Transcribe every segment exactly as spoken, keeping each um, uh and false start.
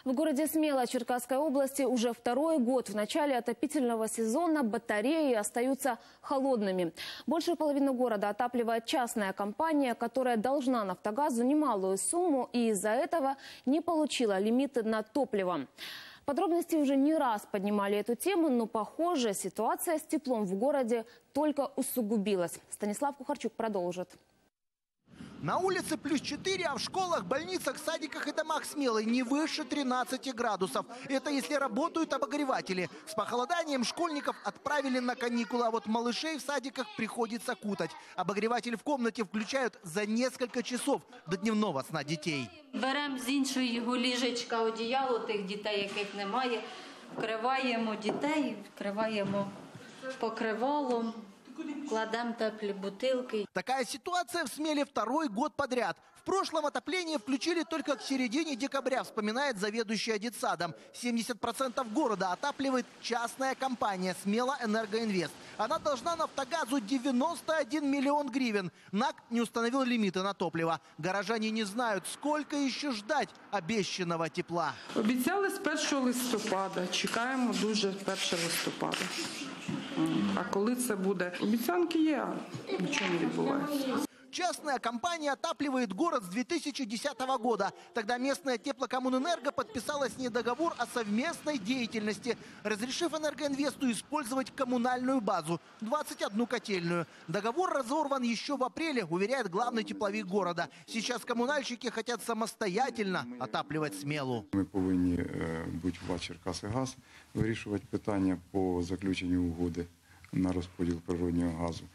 В городе Смела Черкасской области уже второй год в начале отопительного сезона батареи остаются холодными. Большую половину города отапливает частная компания, которая должна «Нафтогазу» немалую сумму и из-за этого не получила лимиты на топливо. Подробности уже не раз поднимали эту тему, но, похоже, ситуация с теплом в городе только усугубилась. Станислав Кухарчук продолжит. На улице плюс четыре, а в школах, больницах, садиках и домах Смелы не выше тринадцати градусов. Это если работают обогреватели. С похолоданием школьников отправили на каникулы, а вот малышей в садиках приходится кутать. Обогреватель в комнате включают за несколько часов до дневного сна детей. Беремо з іншої його ліжечка одіяло тих дітей, яких немає, вкриваємо дітей, вкриваємо покривалом. Кладем теплі бутылки. Такая ситуация в Смеле второй год подряд. В прошлом отопление включили только к середине декабря, вспоминает заведующая детсадом. семьдесят процентов города отапливает частная компания «Смела Энергоинвест». Она должна «Нафтогазу» девяносто один миллион гривен. НАК не установил лимиты на топливо. Горожане не знают, сколько еще ждать обещанного тепла. Обіцяли з першого листопада. Чекаємо дуже першого листопада. А коли це буде? Обіцянки є, а нічого не відбувається. Частная компания отапливает город с две тысячи десятого года. Тогда местная теплокоммунэнерго подписала с ней договор о совместной деятельности, разрешив Энергоинвесту использовать коммунальную базу – двадцать одну котельную. Договор разорван еще в апреле, уверяет главный тепловик города. Сейчас коммунальщики хотят самостоятельно отапливать Смелу. Ми повинні бути в ВАТ «Черкасигаз», вирішувати питання по заключенню угоди на розподіл природнього газу.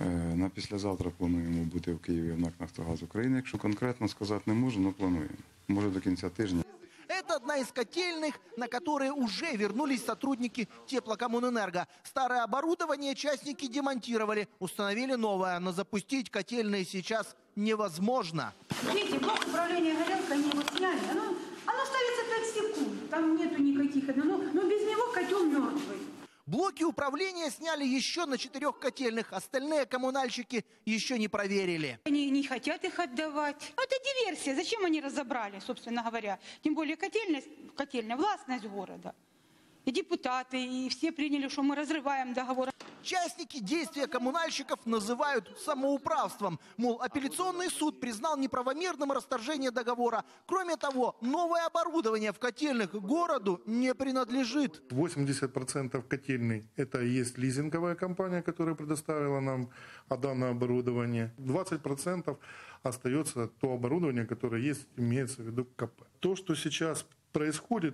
На післязавтра плануємо бути в Києві в НАК «Нафтогаз України». Якщо конкретно сказати не можу, але плануємо. Може до кінця тижня. Это одна из котельных, на которые уже вернулись сотрудники теплокоммунэнерго. Старое оборудование частники демонтировали, установили новое, но запустить котельные сейчас невозможно. Видите, блок управления горелкой, они его сняли, оно, оно ставится пять секунд, там нету никаких, но, но без него котел мертвый. Блоки управления сняли еще на четырех котельных. Остальные коммунальщики еще не проверили. Они не хотят их отдавать. Это диверсия. Зачем они разобрали, собственно говоря? Тем более котельная, котельная властность города. И депутаты, и все приняли, что мы разрываем договор. Частники действия коммунальщиков называют самоуправством. Мол, апелляционный суд признал неправомерным расторжение договора. Кроме того, новое оборудование в котельных городу не принадлежит. восемьдесят процентов котельной – это и есть лизинговая компания, которая предоставила нам данное оборудование. двадцать процентов остается то оборудование, которое есть, имеется в виду КП. То, что сейчас происходит,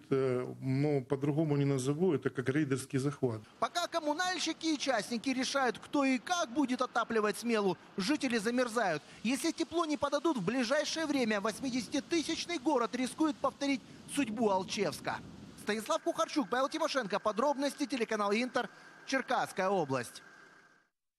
но по-другому не назову, это как рейдерский захват. Пока коммунальщики и частники решают, кто и как будет отапливать Смелу, жители замерзают. Если тепло не подадут в ближайшее время, восьмидесятитысячный город рискует повторить судьбу Алчевска. Станислав Кухарчук, Павел Тимошенко. Подробности телеканал Интер. Черкасская область.